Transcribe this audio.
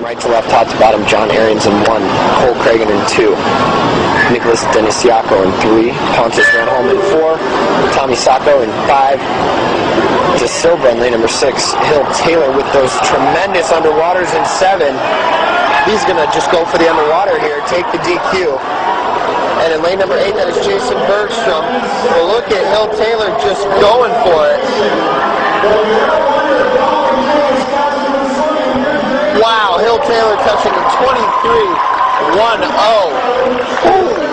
Right to left, top to bottom, John Arians in 1, Cole Cragen in 2, Nicholas Denisiaco in 3, Pontus Renholm in 4, Tommy Sacco in 5, De Silva in lane number 6, Hill Taylor with those tremendous underwaters in 7. He's going to just go for the underwater here, take the DQ. And in lane number 8, that is Jason Bergstrom. Well, look at Hill Taylor just going for it. Wow, Hill Taylor touching a 23-1-0.